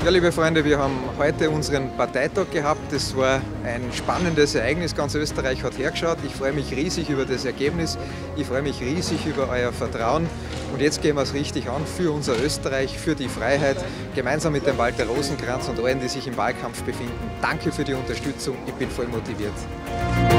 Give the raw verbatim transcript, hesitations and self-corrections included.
Ja, liebe Freunde, wir haben heute unseren Parteitag gehabt. Das war ein spannendes Ereignis. Ganz Österreich hat hergeschaut. Ich freue mich riesig über das Ergebnis. Ich freue mich riesig über euer Vertrauen. Und jetzt gehen wir es richtig an für unser Österreich, für die Freiheit, gemeinsam mit dem Walter Rosenkranz und allen, die sich im Wahlkampf befinden. Danke für die Unterstützung. Ich bin voll motiviert.